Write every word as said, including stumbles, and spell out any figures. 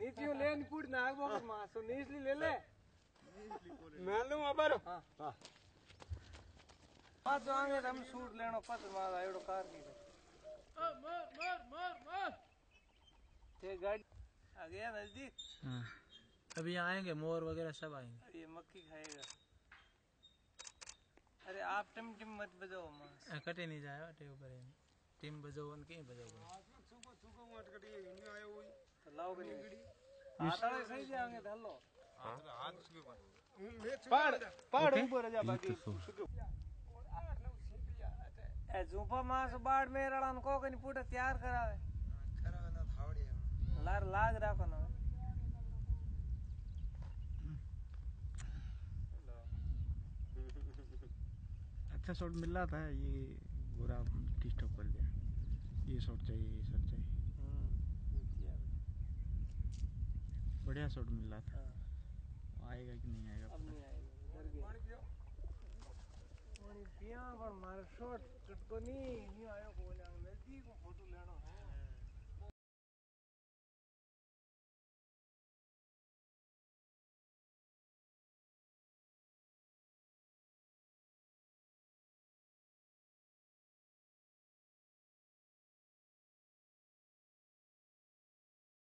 नीतियों ले नहीं पूछ नाग बोकर मासो नीचली ले ले मैं लूं अबर हां हां पास आगे हम शूट लेनो पत मार आयो कार की मार मार मार मार ते गाड़ी आ गया नजदीक। हां अभी आएंगे मोर वगैरह सब आएंगे। ये मक्खी खाएगा। अरे आप टिम टिम मत बजाओ मां कटे नहीं जाए अटे ऊपर टिम बजाओ उनके बजाओ सुको सुको मत कटिए हिंदी आयो हुई तो लाओ गनी आता है सही जाएंगे धल्लो हां हाथ उसके ऊपर पहाड़ पहाड़ ऊपर जा बाकी ए झूपा मास बाड़ में रड़ान को कनी पूरा तैयार करावे करा ना थावड़ी लार लाग राखो ना अच्छा शॉट मिल रहा था ये गोरा डिस्टर्ब कर दिया। ये शॉट चाहिए ये शॉट चाहिए बढ़िया शॉट मिल रहा था। आएगा कि नहीं आएगा अब नहीं आएगा डर गया पानी पियो पानी पिया पर मारे शॉट चटको नहीं नहीं आयो को नजदीक फोटो लेना